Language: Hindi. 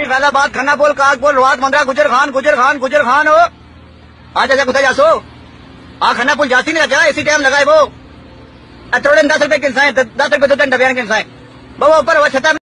फैजाबाद खानापुर कागपुर रोहत मंदरा गुजर खान हो आज ऐसा कुछ जासो आ खानापुर जाती नहीं रहा इसी टाइम लगाए वो थोड़े 10 रुपए किनसा है 10 रुपए 2 डबियान किनसा है वो ऊपर वो छता